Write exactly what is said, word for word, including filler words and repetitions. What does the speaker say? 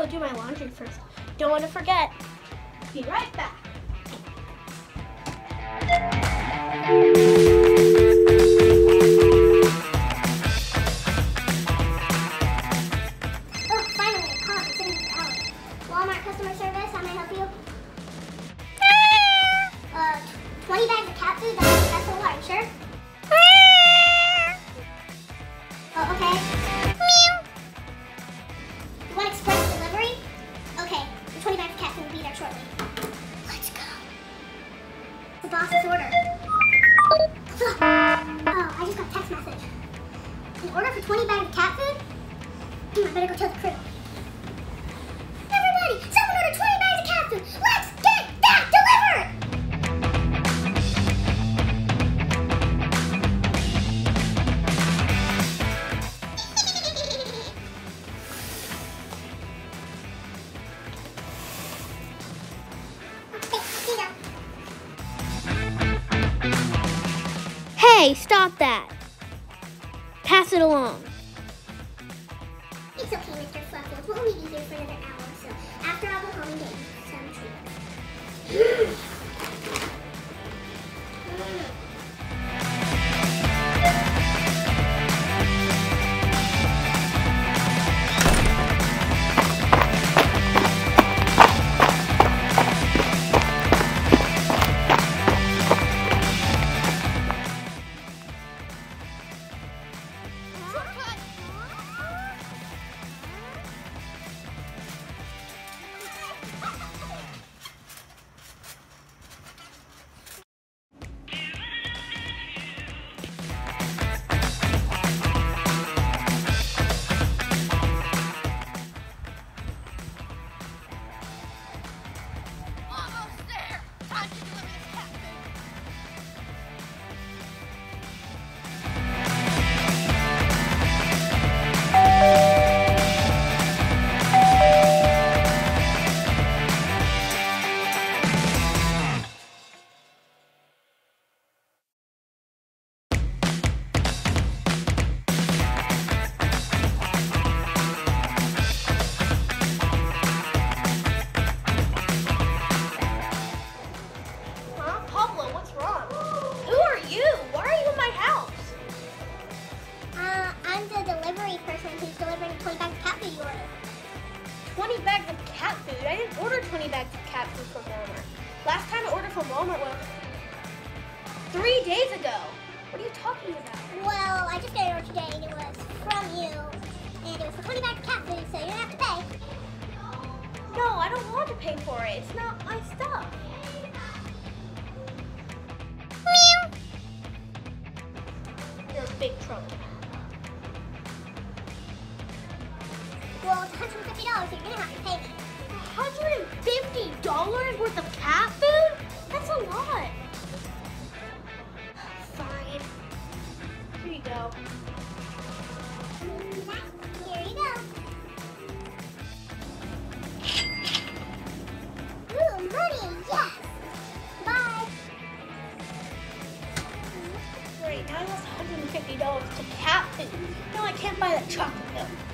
do my laundry first. Don't want to forget. Be right back. Oh, finally, a call. I'm sitting in the hour. Walmart customer service, how may I help you? Uh, twenty bags of cat food, that's, that's a lot, are you sure? Oh, okay. You want express delivery? Okay, the twenty bags of cat food will be there shortly. Let's go. The boss's order. Oh, I just got a text message. An order for twenty bags of cat food? Hmm, I better go tell the crew. Everybody, someone ordered twenty bags of cat food. Let's get that delivered! Hey, stop that. Pass it along. It's okay, Mister Fluffield. We'll only be here for another hour or so. After I'll go home and get you some treats. twenty bags of cat food? I didn't order twenty bags of cat food from Walmart. Last time I ordered from Walmart was three days ago. What are you talking about? Well, I just got an order today and it was from you. And it was for twenty bags of cat food, so you don't have to pay. No, I don't want to pay for it. It's not my stuff. Meow. You're in big trouble. Well, it's one hundred fifty dollars, so you're going to have to pay me. one hundred fifty dollars worth of cat food? That's a lot. Fine. Here you go. Here you go. Ooh, money, yes. Bye. Great, now I lost one hundred fifty dollars to cat food. No, I can't buy that chocolate milk.